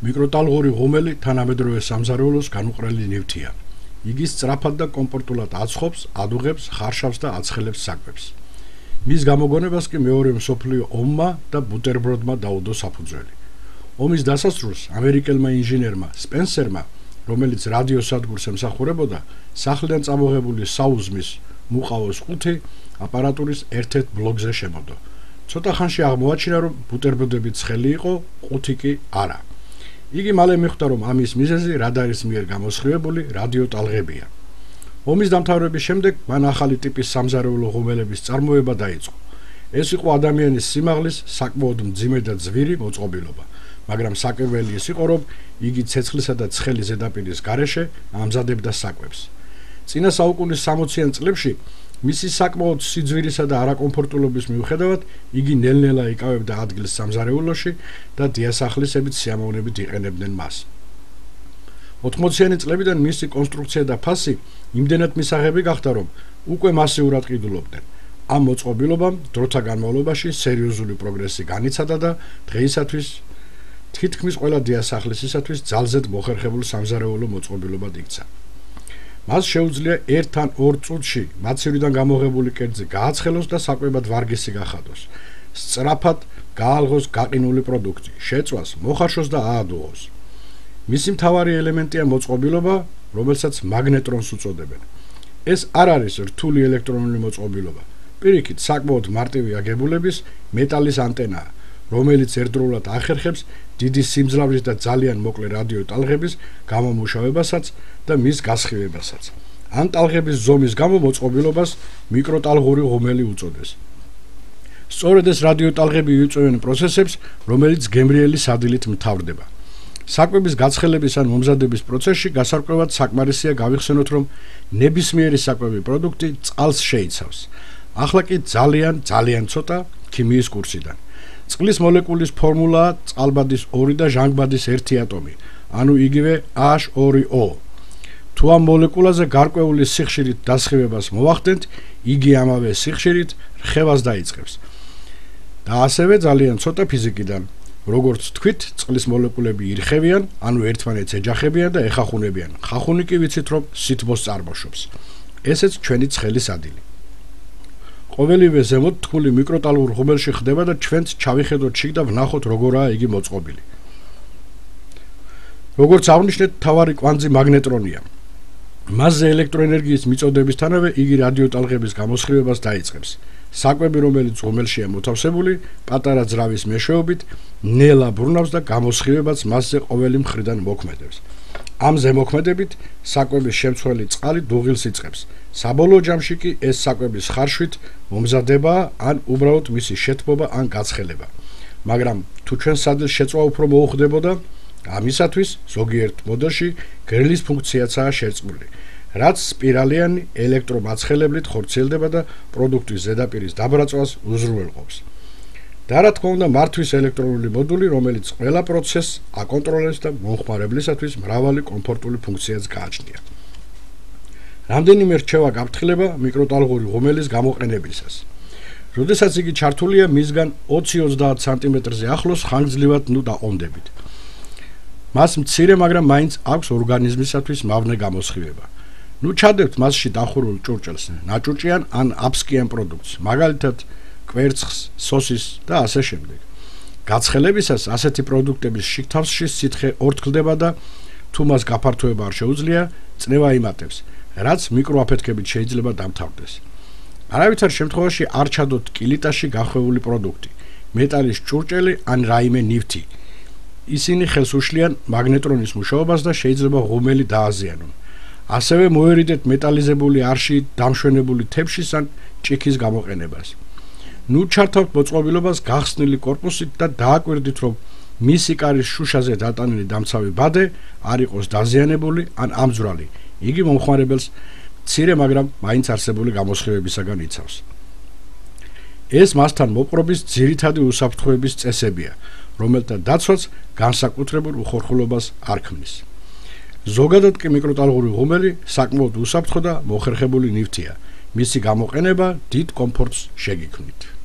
მიკროტალღური ღუმელი თანამედროვე სამზარეულოს განუყრელი ნივთია. იგი სწრაფად და კომფორტულად აცხობს, ადუღებს, ხარშავს და აცხელებს საკვებს. მის გამოგონებას კი მეორე მსოფლიო ომმა და ბუტერბროდმა დაუდო საფუძველი. ომის დასასრულს ამერიკელმა ინჟინერმა სპენსერმა, რომელიც რადიოსადგურს ემსახურებოდა, სახლიდან წამოღებული საუზმის მუყავოს ყუთი აპარატურის ერთ-ერთ ბლოკზე შემოდო. ცოტა ხანში აღმოაჩინა, რომ ბუტერბროდები ცხელი იყო, ყუთი კი არა. იგი მალე მიხვდა, რომ ამის მიზეზი რადარის მიერ გამოსხივებული რადიოტალღებია. ომის დამთავრების შემდეგ მან ახალი ტიპის სამზარეულო ღუმელების წარმოება დაიწყო. ეს იყო ადამიანის სიმაღლის საკმაოდ მძიმე და ძვირი მოწყობილობა, მაგრამ საკმელი ის იყო, რომ იგი ცეცხლისა და ცხელი ზედაპირის გარეშე ამზადებდა საკვებს. წინა საუკუნის 60-იან წლებში მისი საკმაოდ სიძვირისა და არაკომფორტულობის მიუხედავად, იგი ნელ-ნელა იკავებდა ადგილს სამზარეულოში და დიასახლისებით სიამოვნებით იყენებდნენ მას. 80-იანი წლებიდან მისი კონსტრუქცია და ფასი იმდენად მისაღები გახდა, რომ უკვე მასიურად ყიდულობდნენ. ამ მოწყობილობამ დროთა განმავლობაში სერიოზული პროგრესი განიცადა და დღეისათვის თითქმის ყველა დიასახლისისათვის ძალზედ მოხერხებულ სამზარეულო მოწყობილობად იქცა. მას შეუძლია 1 ან 2 წუთში მაცივიდან გამოღებული კერძი გააცხელოს და საკვებად ვარგისი გახადოს. სწრაფად გაალღოს გაყინული პროდუქტი, შეწვას, მოხარშოს და აადუღოს. მისი მთავარი ელემენტია მოწყობილობა, რომელსაც მაგნეტრონს უწოდებენ. ეს არ არის რთული ელექტრონული მოწყობილობა. პირიქით, საკმაოდ მარტივი აგებულების მეტალის ანტენაა, რომელიც ერთდროულად ახერხებს დიდი სიმძლავრის და ძალიან მოკლე რადიოტალღების გამომუშავებასაც და მის გასხივებასაც. ან ტალღების ზომის გამო მოწყობილობას მიკროტალღური ღუმელი უწოდეს. სწორედ ეს რადიოტალღები იწვევენ პროცესებს, რომელიც გემრიელი სადილით მთავრდება. საკვების გაცხელების ან მომზადების პროცესში გასარკვევად საკმარისია გავიხსენოთ, რომ ნებისმიერი საკვები პროდუქტი წყალს შეიცავს. ახლა კი ძალიან ცოტა ქიმიის კურსიდან. წყლის მოლეკულის ფორმულაა წყალბადის 2 და ჟანგბადის 1 ატომი, ანუ იგივე H2O. თუ ამ მოლეკულაზე გარკვეული სიხშირით დასხივებას მოვახდენთ, იგი ამავე სიხშირით რხევას დაიწყებს. და ასევე ძალიან ცოტა ფიზიკიდან. როგორც თქვით, წყლის მოლეკულები ირხევიან, ანუ ერთმანეთს ეჯახებიან და ეხახუნებიან. ხახუნი კი ვიცით, რომ სითბოს წარმოშობს. ესეც ჩვენი ცხელი სადილი. ყოველივე ზემოთ თხული მიკროტალღურ ღუმელში ხდება და ჩვენც ჩავიხედოთ შიგ და ვნახოთ როგორაა იგი მოწყობილი. როგორც აღნიშნეთ, მთავარი კვანძი მაგნეტრონია. მასზე ელექტროენერგიის მიწოდებისთანავე იგი რადიოტალღების გამოსხივებას დაიწყებს. საკვები, რომელიც ღუმელშია მოთავსებული, პატარა ძრავის მეშვეობით ნელა ბრუნავს და გამოსხივებას მასზე ყოველი მხრიდან მოქმედებს. ამ ზემოქმედებით საკვების შემცველი წყალი დუღილს იწყებს. საბოლოო ჯამში კი ეს საკვების ხარშვით მომზადება ან უბრალოდ მისი შეთბობა ან გაცხელება. მაგრამ თუ ჩვენ სადილს შეწვა უფრო მოუხდებოდა, ამისათვის ზოგიერთ მოდელში გრილის ფუნქციაცაა შერწყმული, რაც სპირალიანი ელექტრომაცხელებლით ხორციელდება და პროდუქტის ზედაპირის დაბრაწვას უზრუნველყოფს. და რა თქმა უნდა, მართვის ელექტრონული მოდული, რომელიც ყველა პროცესს აკონტროლებს და მომხმარებლისათვის მრავალი კომფორტული ფუნქციაც გააჩნია. რამდენიმე რჩევა გაფრთხილება მიკროტალღური ღუმელის გამოყენებისას. როდესაც იგი ჩართულია მისგან 20-30 სანტიმეტრზე ახლოს ხანგრძლივად დაყრდნობით. მას მცირე, მაგრამ მაინც აქვს ორგანიზმისათვის მავნე გამოსხივება. ჩადებთ მასში დახურულ ჭურჭელს, ნაჭურჭიან ან აფსკიან პროდუქტს, მაგალითად კვერცხს, სოსის და ასე შემდეგ. გაცხელებისას ასეთი პროდუქტების შიგთავსში სითხე ორთქლდება და თუ მას გაფართოება არ შეუძლია, წნევა იმატებს, რაც მიკროაფეთქებით შეიძლება დამთავრდეს. არავითარ შემთხვევაში არ ჩადოთ კილიტაში გახვეული პროდუქტი, მეტალის ჭურჭელი ან რაიმე ნივთი. ისინი ხელს უშლიან მაგნეტრონის მუშაობას და შეიძლება ღუმელი დააზიანონ. ასევე მოერიდეთ მეტალიზებული არში დამშვენებული თებშის ან ჭიქის გამოყენებას. ჩართავთ მოწყობილობას გახსნილი კორპუსით და დააკვირდით, რომ მისი კარის შუშაზე დატანილი დამცავი ბადე არ იყოს დაზიანებული ან ამძვრალი. იგი მომხმარებელს მცირე, მაგრამ მაინც არსებული გამოსხივებისაგან იცავს. ეს მასთან მოპყრობის ძირითადი უსაფრთხოების წესებია, რომელთა დაცვაც განსაკუთრებულ უხორხულობას არ ქმნის. ზოგადად კი მიკროტალღური ღუმელი საკმაოდ უსაფრთხო და მოხერხებული ნივთია. მისი გამოყენება დიდ კომფორტს შეგიქმნით.